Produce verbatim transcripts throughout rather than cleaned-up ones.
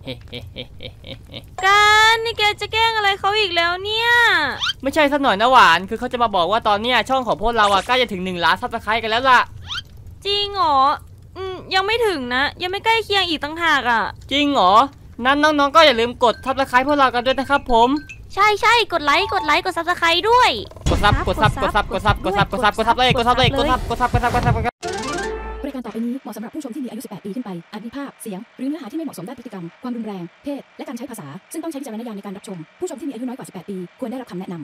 กันนี่แกจะแกล้งอะไรเขาอีกแล้วเนี่ยไม่ใช่สักหน่อยนะหวานคือเขาจะมาบอกว่าตอนเนี้ยช่องของพวกเราอะใกล้จะถึงหนึ่งล้านซับสไครต์กันแล้วล่ะจริงเหรออืมยังไม่ถึงนะยังไม่ใกล้เคียงอีกตั้งหากอ่ะจริงเหรอนั้นน้องๆก็อย่าลืมกดซับสไครต์พวกเรากันด้วยนะครับผมใช่ใช่กดไลค์กดไลค์กดซับสไครต์ด้วยกดซับกดซับกดซับกดซับกดซับกดซับกดซับเลยกดซับเลยกดซับกดซับกดซับกดซับกดซับบริการต่อไปนี้เหมาะสำหรับผู้ชมที่มีอายุสิบแปดปีขึ้นไปอาจมีภาพเสียงหรือเนื้อหาที่ไม่เหมาะสมด้านพฤติกรรมความรุนแรงเพศและการใช้ภาษาซึ่งต้องใช้วิจารณญาณในการรับชมผู้ชมที่มีอายุน้อยกว่าสิบแปดปีควรได้รับคำแนะนำ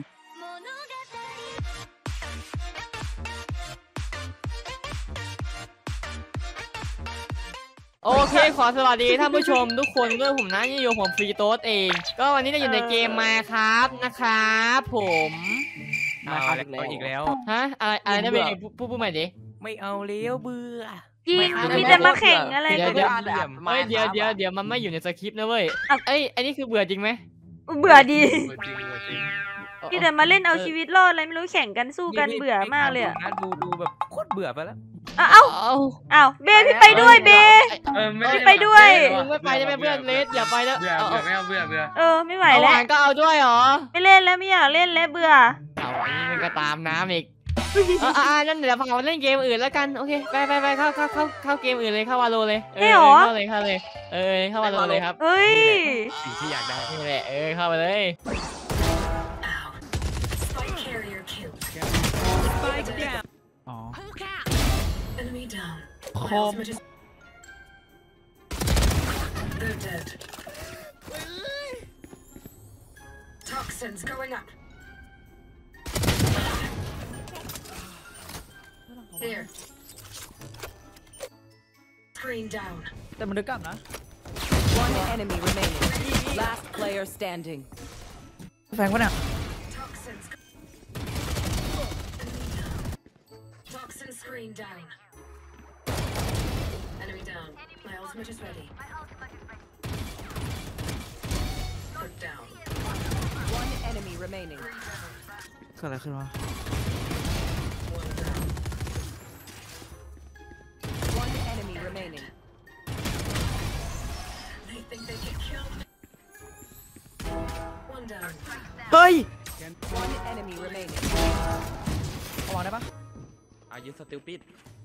โอเคขอสวัสดีท่านผู้ชมทุกคนด้วยผมนะนี่อยู่ผมฟรีโต๊ดเองก็วันนี้เราอยู่ในเกมมาครับนะครับผมมาครับอีกแล้วฮะอะไรอะไรนะเบย์พูดพูดใหม่ดิไม่เอาเลี้ยวเบื่อจริงมีแต่มาแข่งอะไรกันเดี๋ยวเดี๋ยวเดี๋ยวเดี๋ยวมันไม่อยู่ในสคริปต์นะเว้ยเอ้ยอันนี้คือเบื่อจริงไหมเบื่อดีมีแต่มาเล่นเอาชีวิตรอดอะไรไม่รู้แข่งกันสู้กันเบื่อมากเลยดูดูแบบโคตรเบื่อไปแล้วอ้าวอ้าวเบย์พี่ไปด้วยเบย์พี่ไปด้วยไม่ไปได้ไหมเพื่อนเลสอย่าไปแล้วเบื่อเบื่อไม่เอาเบื่อเบื่อเออไม่ไหวแล้วก็เอาด้วยเหรอไม่เล่นแล้วไม่อยากเล่นแล้วเบื่อเอาอันนี้มันก็ตามน้ำอีกเอออ่านั่นเดี๋ยวพาเล่นเกมอื่นแล้วกันโอเคไปไปไปเข้าเข้าเข้าเข้าเกมอื่นเลยเข้าวาโลเลยเออเข้าเลยเข้าเลยเออเข้าวาโลเลยครับเฮ้ยสิ่งที่อยากได้นี่แหละเออเข้าไปเลยอ๋อคอม Toxins going up. Here. Screen down. แต่มันดึกกลับนะ One enemy remaining. Last player standing. แฟงวะเนี่ย Toxins. Toxin screen down. Enemy down. My ultimate is ready. Put down. One enemy remaining. เกิดอะไรขึ้นวะ One enemy remaining. They think they get killed. One down. เฮ้ย One enemy remaining. เอาวางได้ปะอายุสติลปิด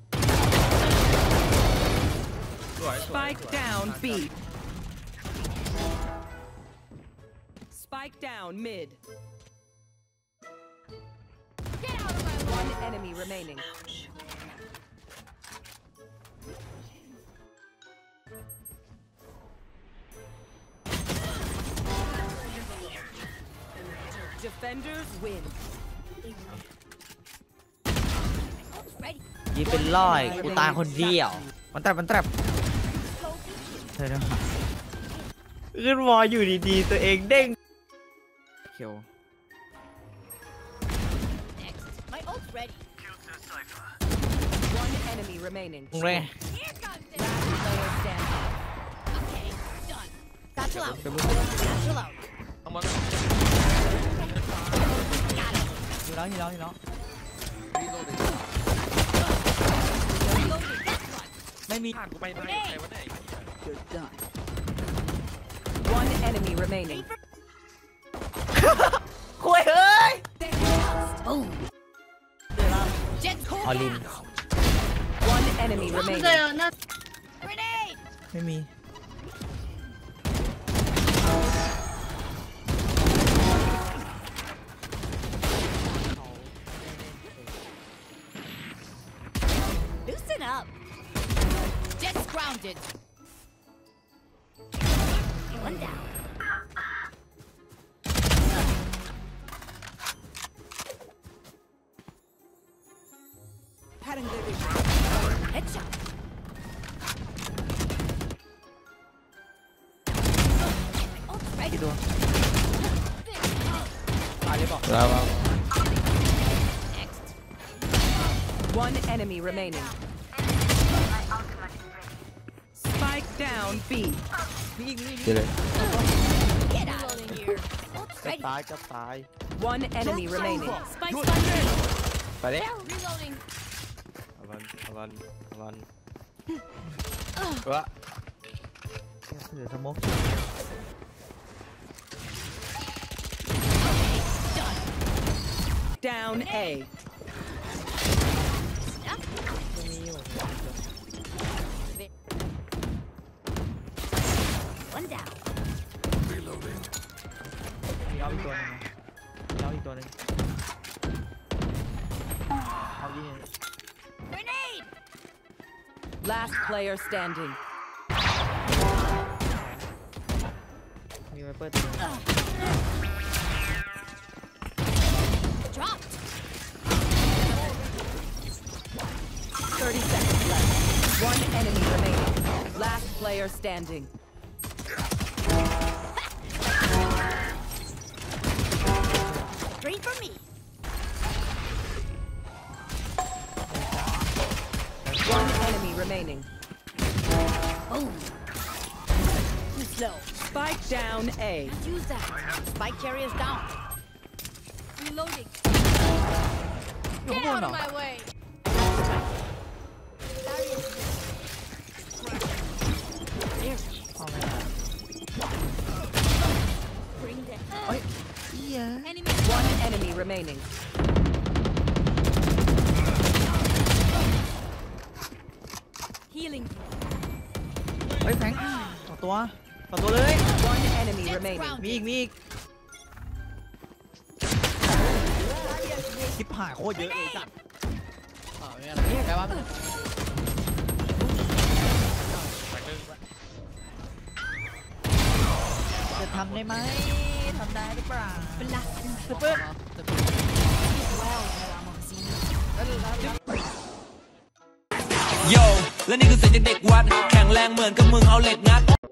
Spike down B. Spike down mid. One enemy remaining. Defenders win. ยิงเป็นร้อยกูตายคนเดียวมันแตบมันแตบเธอเนาะขึ้นวออยู่ดีๆตัวเองเด้งเขียว One enemy remaining. เลย Satchel out. Satchel out. อยู่แล้วอยู่แล้วอยู่แล้วไม่มีผ่านกูไปไหนใครวะไหน One enemy remaining. คุยเฮ้ยออลิน One enemy remaining. ไม่มี Loosen up. Just grounded. One down. Pattern living. Headshot. กี่ตัวตายเลยบอกแล้ว One enemy remaining. Spike down B. เดี๋ยวเลย Get out of here. จะตายจะตาย One enemy remaining. Spike ไปแล้ว Reloading. อวันอวันอวันวะถือสโมก Down A. มีอยู่ one down มีเอาอีกตัวหนึงมีเอาอีกตัวหนึงเอายิง Last player standing. มีไวเปอร์ตัวหนึง thirty seconds left. One enemy remaining. Last player standing. drink for me One enemy remaining. too slow Spike down A. use that spike carriers down reloading อยู่ข้างบนเหรอ my way เอาไม่ได้ bring them เฮ้ยเหี้ย enemy One enemy remaining. healing เฮ้ยแฟงต่อตัวต่อตัวเลย One enemy remaining. มีอีกมีอีกคลิปหายโคตรเยอะเลยจัดอ๋อไม่อะไรแปลว่ามันจะทำได้ไหมทำได้หรือเปล่าซุปเปอร์โยและนี่คือเสียงจากเด็กวัดแข็งแรงเหมือนกับมึงเอาเหล็กงัด